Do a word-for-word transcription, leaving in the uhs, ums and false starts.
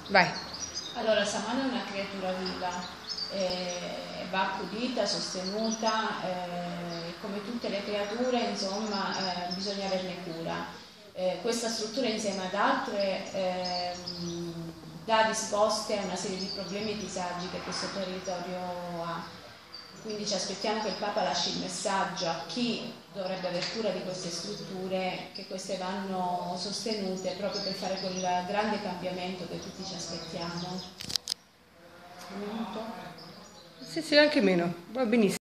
Vai. Allora, Samana è una creatura viva, eh, va accudita, sostenuta, eh, come tutte le creature, insomma, eh, bisogna averne cura. Eh, questa struttura insieme ad altre ehm, dà risposte a una serie di problemi e disagi che questo territorio ha. Quindi ci aspettiamo che il Papa lasci il messaggio a chi dovrebbe aver cura di queste strutture, che queste vanno sostenute proprio per fare quel grande cambiamento che tutti ci aspettiamo. Un minuto? Sì, sì, anche meno, va benissimo.